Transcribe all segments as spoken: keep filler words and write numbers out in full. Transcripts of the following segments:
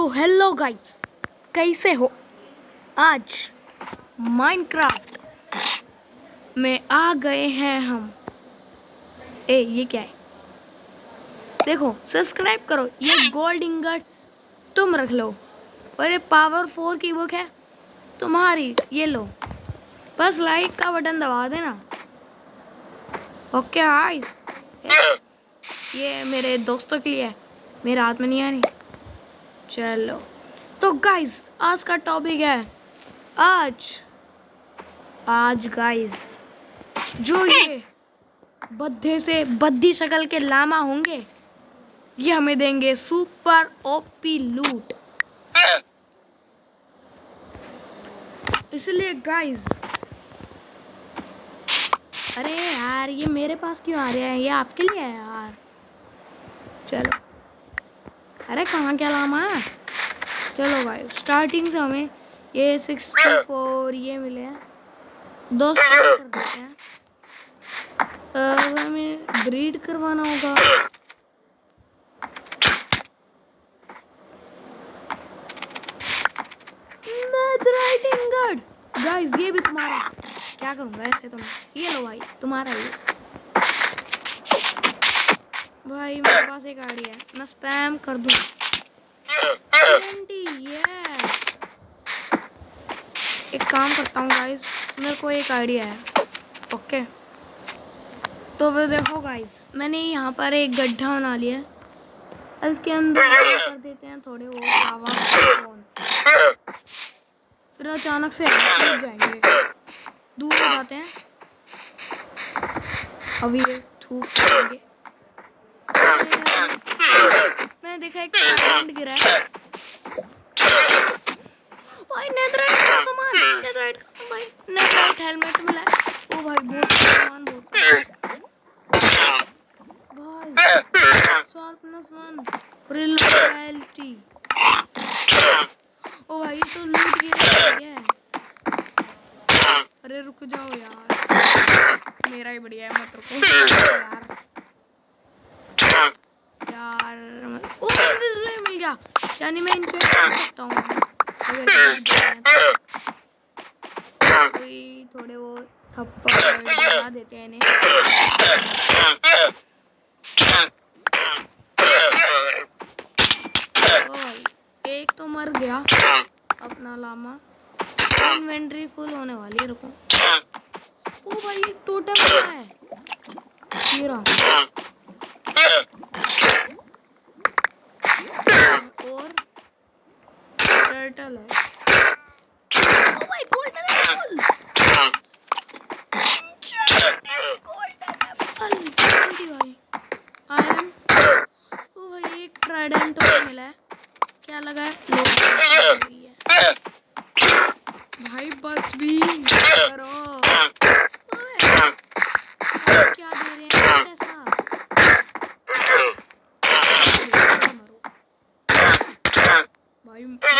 तो hello guys, कैसे हो? आज माइनक्राफ्ट में आ गए हैं हम। ए ये क्या है? देखो, सब्सक्राइब करो। ये गोल्ड इंगट तुम रख लो और ये पावर फोर की बुक है तुम्हारी, ये लो। बस लाइक का बटन दबा देना। ओके गाइस, ये मेरे दोस्तों के लिए है, मेरे हाथ में नहीं है। नहीं चलो तो गाइस, आज का टॉपिक है आज आज गाइस जो ये बद्दे से बद्दी शक्ल के लामा होंगे, ये हमें देंगे सुपर ओपी लूट। इसलिए गाइस, अरे यार ये मेरे पास क्यों आ रहे हैं? ये आपके लिए है यार। चलो, अरे कहाँ क्या लामा है? चलो भाई, स्टार्टिंग से हमें ये सिक्सटी फोर ये मिले हैं। दोस्त कर देते हैं। अब हमें ब्रीड करवाना होगा। गाइस ये भी तुम्हारा। क्या करूँगा ऐसे तो मैं, ये लो भाई तुम्हारा ये। भाई मेरे पास एक आइडिया है, मैं स्पैम कर दूँ। एक काम करता हूँ गाइस, मेरे को एक आइडिया है। ओके तो वो देखो गाइस, मैंने यहाँ पर एक गड्ढा बना लिया है। इसके अंदर कर देते हैं थोड़े वो लावा, फिर अचानक से टूट जाएंगे, दूर हो जाते हैं। अभी ये थूक जाएंगे। मैंने देखा एक डायमंड गिरा है। भाई नेथराइट का सामान, नेथराइट का भाई, नेथराइट हेलमेट मिला है। ओ भाई बहुत सामान, बहुत भाई शार्पनेस वन, रियलिटी। ओ भाई तो लूट गया है। अरे रुक जाओ यार, मेरा ही बढ़िया है, मत रुको यार। यार ओ मिल गया, यानी मैं इनसे कर सकता हूँ। कोई थोड़े वो थप्पड़ लगा देते हैं इन्हें। एक तो मर गया अपना लामा। इन्वेंटरी फुल होने वाली है, रुको। ओ भाई एक टोटम है, ये रहा। और टर्टल है। ओ भाई गोल्डन एप्पल, गोल्डन एप्पल भाई। आयरन। ओ भाई एक ट्राइडेंट मिला है। क्या लगा है? है भाई, बस भी करो। क्या दे रहे हैं ऐसा? भाई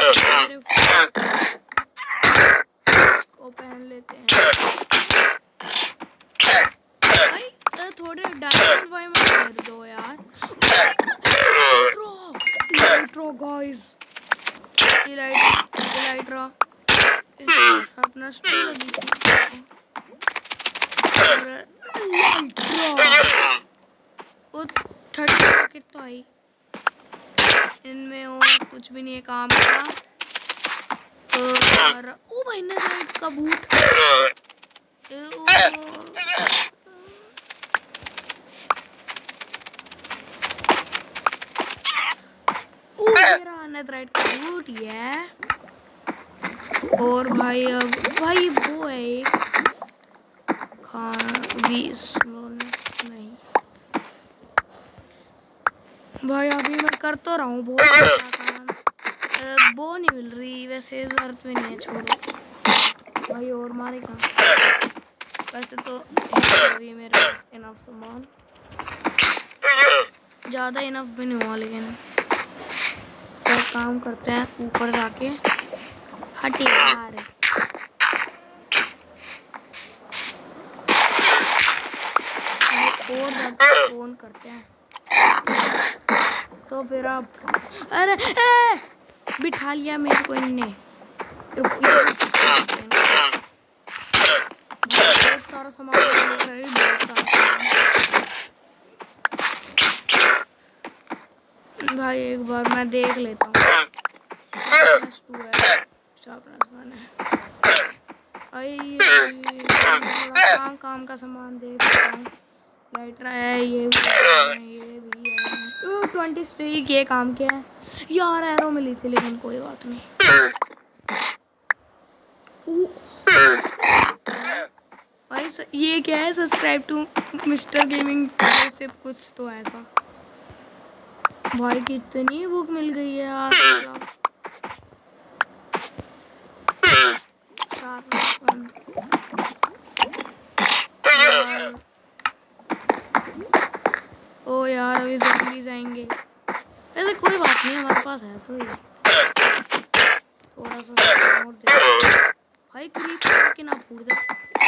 को पहन लेते हैं भाई। थोड़े डायमंड भाई मुझे दो यार। इलाइट्रो गाइस, इलाइट इलाइट्रो अपना स्टोर वो थर्टी पैकेट तो आई। इनमें और कुछ भी नहीं है काम का। तो ओ भाई नेथराइट का बूट। ओ मेरा नेथराइट का बूट ये। और भाई अब भाई वो है एक खाना भी नहीं भाई। अभी मैं कर तो रहा हूँ बहुत अच्छा काम। वो नहीं मिल रही वैसे, जरूरत भी नहीं है, छोड़ो भाई। और मारे कहाँ? वैसे तो अभी मेरा इनफ सामान, ज़्यादा इनफ भी नहीं हुआ, लेकिन तो काम करते हैं ऊपर जाके। हट यार, और फोन करते हैं तो फिर आप। अरे ए! बिठा लिया मेरे को इनने। बहुत सारा सामान बहुत सारा सामान। भाई एक बार मैं देख लेता हूँ। काम काम का सामान देख लेता हूँ। लाइटर है, ये भी है, ये भी है। तो ट्वेंटी स्ट्रीक ये काम क्या है यार? एरो मिली थी लेकिन कोई बात नहीं। भाई ये क्या है? सब्सक्राइब टू मिस्टर गेमिंग से कुछ तो ऐसा। भाई कितनी बुक मिल गई है यार। ओ यार अभी ज़ॉम्बीज़ आएंगे। ऐसे कोई बात नहीं, हमारे पास है तो ये थोड़ा सा और दे। भाई क्रीपर के ना फूट दे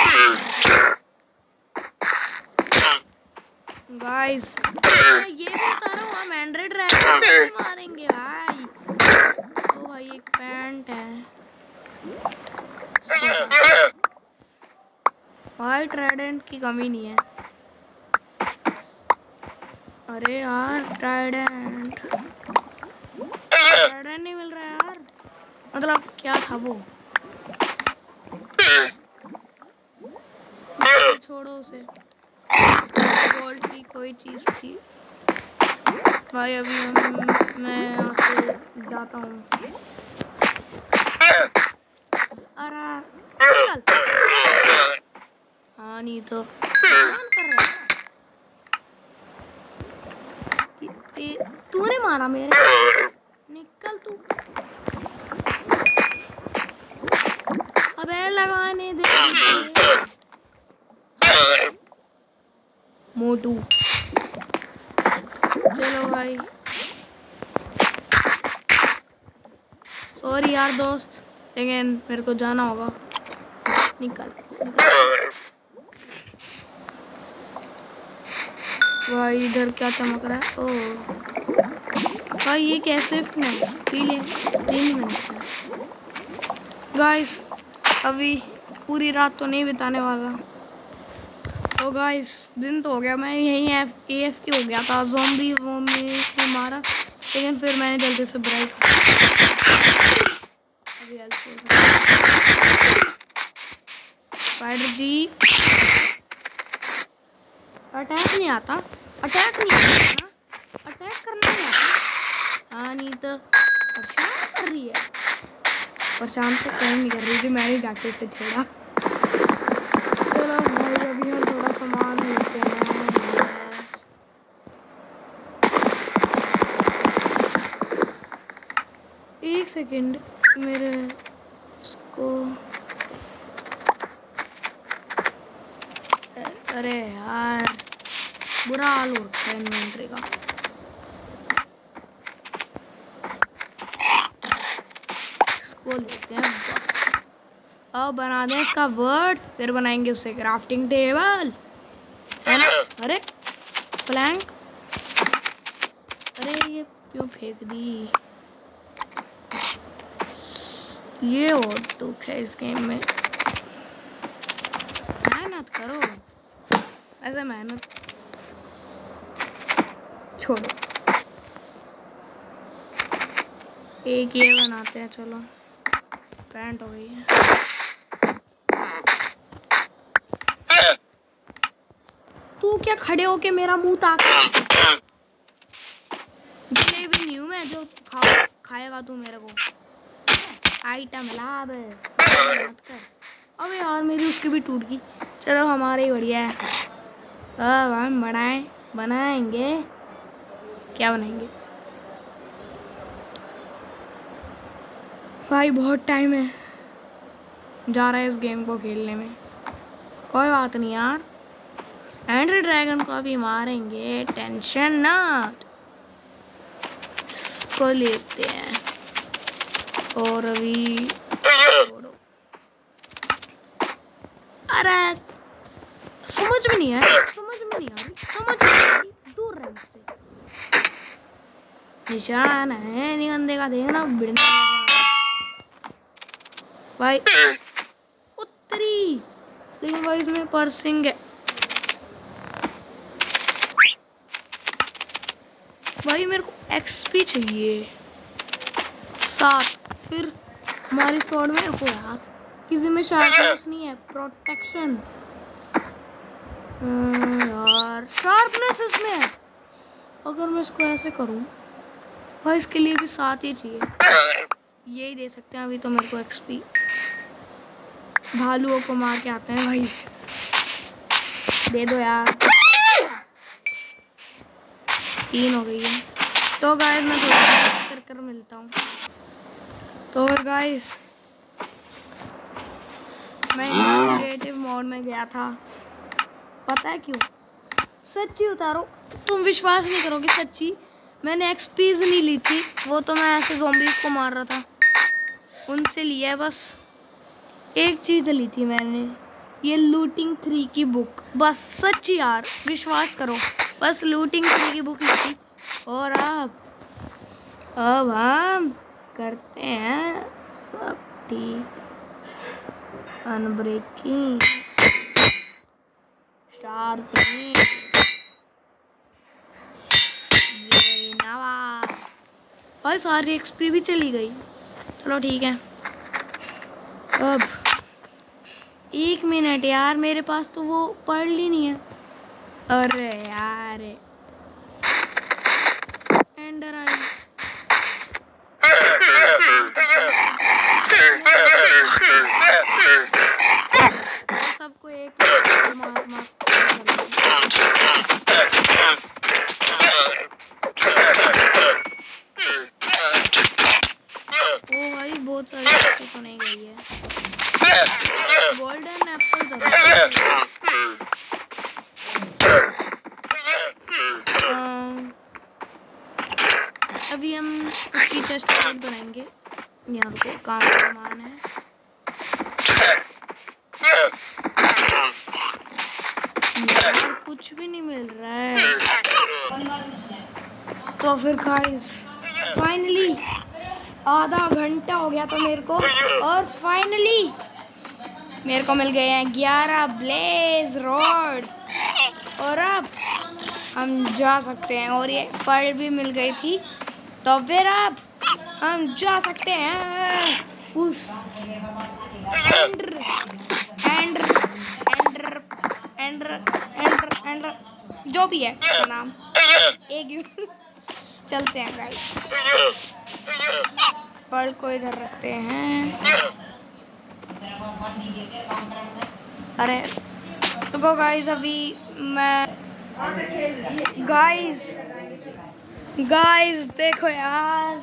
गाइस। ये भी बता रहा हूँ, हम एंड्रॉइड ड्रैगन नहीं मारेंगे भाई। तो भाई एक पैंट है भाई, ट्राइडेंट की कमी नहीं है। अरे यार ट्राइडेंट ट्राइडेंट नहीं मिल रहा है यार। मतलब क्या था वो? छोड़ो उसे। गोल्ड की कोई चीज थी भाई। अभी हम मैं यहाँ से जाता हूँ। अरे हाँ नहीं तो कर रहा है। तूने मारा मेरे। निकल तू। अबे लगाने दे मोटू। चलो भाई सॉरी यार दोस्त, लेकिन मेरे को जाना होगा। निकल, निकल। भाई इधर क्या चमक रहा है? ओह भाई ये कैसे पी ले तीन मिनट। गाइस अभी पूरी रात तो नहीं बिताने वाला। तो गाइस दिन तो हो गया, मैं यहीं एफ ए एफ के हो गया था। ज़ॉम्बी वो में मारा, लेकिन फिर मैंने जल्दी से ब्रेक। स्पाइडर जी अटैक नहीं आता, अटैक नहीं आता, अटैक करना नहीं आता। हाँ नहीं तो परेशान कर रही है। परेशान तो कहीं नहीं कर रही थी, मैंने जाके से छोड़ा। चलो भाई अभी हम थोड़ा सामान लेते हैं। एक सेकंड मेरे इसको। अरे यार बुरा हाल हो रखा है इन्वेंटरी का। इसको लेते हैं बस। अब बना दें इसका वर्ड, फिर बनाएंगे उससे क्राफ्टिंग टेबल, है ना? अरे प्लैंक, अरे ये क्यों फेंक दी? ये और दुख है इस गेम में। मेहनत करो, ऐसे मेहनत छोड़ो। एक ये बनाते हैं। चलो पैंट हो गई है। तू क्या खड़े होके मेरा मुंह ताक? भी नहीं हूँ मैं जो खा खाएगा तू मेरे को। आइटम लाभ मत कर। अबे यार मेरी उसकी भी टूट गई। चलो हमारे ही बढ़िया है। अब हम बनाए बनाएंगे क्या बनाएंगे भाई? बहुत टाइम है जा रहा है इस गेम को खेलने में। कोई बात नहीं यार, एंड्रॉइड ड्रैगन को अभी मारेंगे, टेंशन ना। इसको लेते हैं और अभी छोड़ो। अरे समझ में नहीं है, समझ में नहीं आ रही, समझ में नहीं आ रही। दूर रह मुझसे। निशान है निगंदे का, देखना बिड़ने भाई उत्तरी। लेकिन भाई इसमें पर्सिंग है भाई, मेरे को एक्सपी चाहिए सात। फिर हमारी स्वॉर्ड में हो यार, किसी में शार्पनेस नहीं है, प्रोटेक्शन यार शार्पनेस इसमें है। अगर मैं इसको ऐसे करूं भाई, इसके लिए भी सात ही चाहिए, यही दे सकते हैं अभी तो मेरे को एक्सपी। भालुओं को मार के आते हैं भाई, दे दो यार। तीन हो गई है। तो गाइस मैं थोड़ा कर कर मिलता हूँ। तो गाइस मैं क्रिएटिव मोड में गया था, पता है क्यों? सच्ची उतारो, तुम विश्वास नहीं करोगे, सच्ची मैंने एक्सपीज नहीं ली थी, वो तो मैं ऐसे ज़ॉम्बीज़ को मार रहा था, उनसे लिया है बस। एक चीज़ ली थी मैंने, ये लूटिंग थ्री की बुक, बस सच्ची यार विश्वास करो, बस लूटिंग थ्री की बुक ली थी। और अब अब हम करते हैं सब ठीक, अनब्रेकिंग, शार्पनिंग, ये नवा भाई, सारी एक्सपी भी चली गई। चलो ठीक है। अब एक मिनट यार, मेरे पास तो वो पढ़ ली नहीं है। अरे यार एंडर आई, सबको एक मार मार। ओ भाई बहुत सारी चीजें तो नहीं गई है। गोल्डन एप्पल जरूर। अभी हम उसकी चेस्ट बनाएंगे, यहाँ को काम का सामान है। यार कुछ भी नहीं मिल रहा है। तो फिर गाइस फाइनली आधा घंटा हो गया तो मेरे को, और फाइनली मेरे को मिल गए हैं ग्यारह ब्लेज रोड, और अब हम जा सकते हैं। और ये पर्ल भी मिल गई थी, तो फिर अब हम जा सकते हैं उस ender ender ender ender ender ender जो भी है उसका नाम, एक चलते हैं गाइस। पर्ल को इधर रखते हैं। अरे तो गाइस अभी मैं गाइस गाइस देखो यार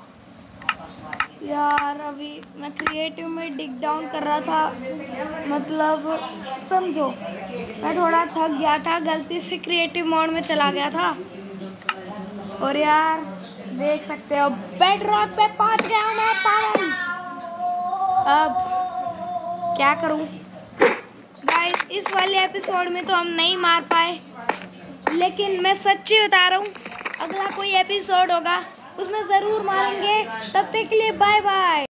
यार अभी मैं क्रिएटिव में डिग डाउन कर रहा था, मतलब समझो मैं थोड़ा थक गया था, गलती से क्रिएटिव मोड में चला गया था। और यार देख सकते हो बेड रॉक पे पहुंच गया हूं मैं पागल। अब क्या करूं गाइस, इस वाले एपिसोड में तो हम नहीं मार पाए, लेकिन मैं सच्ची बता रहा हूँ, अगला कोई एपिसोड होगा उसमें ज़रूर मारेंगे। तब तक के लिए बाय बाय।